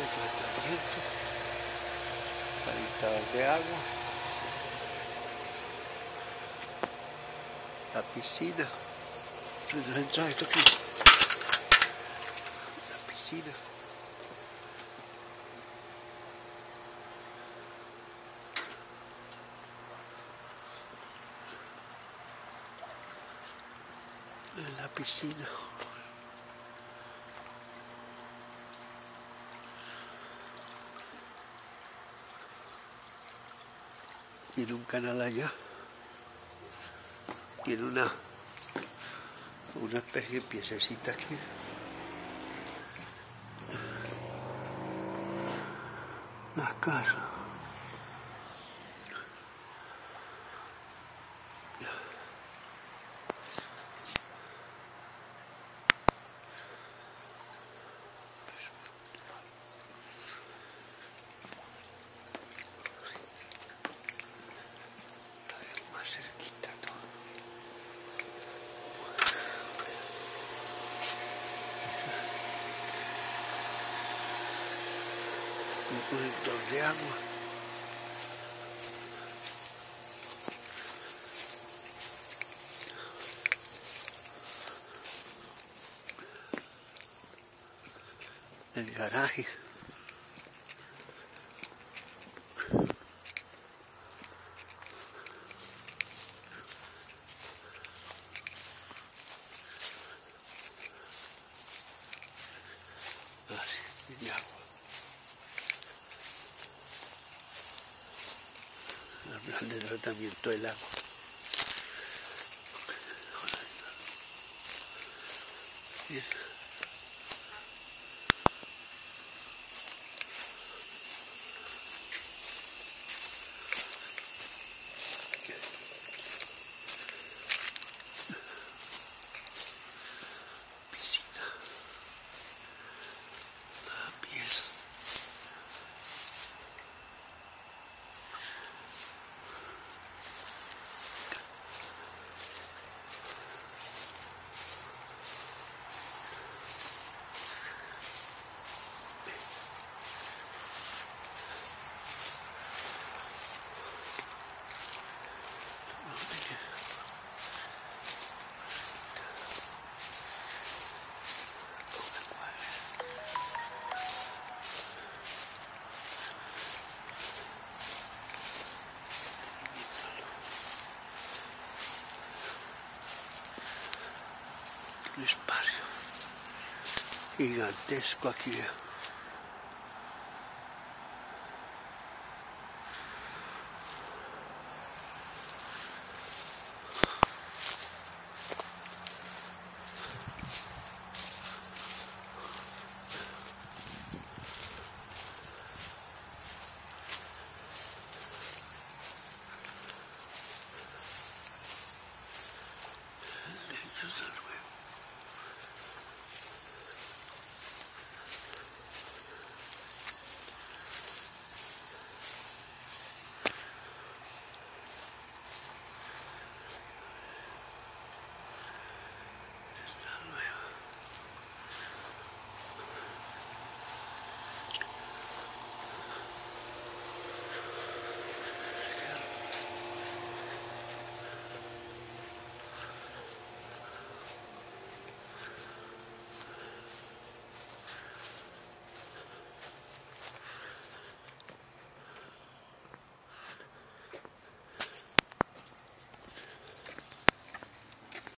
de tratamiento, calentador de agua, la piscina. Entra esto aquí, la piscina. La piscina. Tiene un canal allá. Tiene una especie de piececita aquí. La casa. Más cerquita todo. Un colector de agua. El garaje. Así, de agua. El plan de tratamiento del agua. Bien. Piscina. La pieza. Un espacio gigantesco aquí.